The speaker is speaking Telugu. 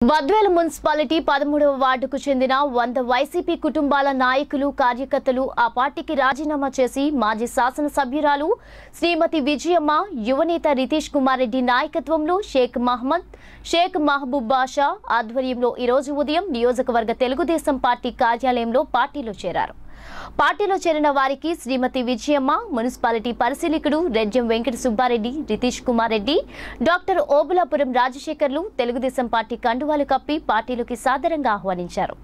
బద్వేలు మున్సిపాలిటీ 13వ వార్డుకు చెందిన 100 వైసీపీ కుటుంబాల నాయకులు కార్యకర్తలు ఆ పార్టీకి రాజీనామా చేసి మాజీ శాసనసభ్యురాలు శ్రీమతి విజయమ్మ యువనేత రితీష్ కుమార్ రెడ్డి నాయకత్వంలో షేక్ మహమ్మద్ షేక్ మహబూబ్ బాషా ఆధ్వర్యంలో ఈ రోజు ఉదయం నియోజకవర్గ తెలుగుదేశం పార్టీ కార్యాలయంలో పార్టీలో చేరారు। పార్టీలో చేరిన వారికి శ్రీమతి విజయమ్మ, మున్సిపాలిటీ పరిశీలకుడు రెడ్జం వెంకట సుబ్బారెడ్డి, రితీష్ కుమార్ రెడ్డి, డాక్టర్ ఓబులాపురం రాజశేఖర్లు తెలుగుదేశం పార్టీ కండువాలు కప్పి పార్టీలోకి సాదరంగా ఆహ్వానించారు।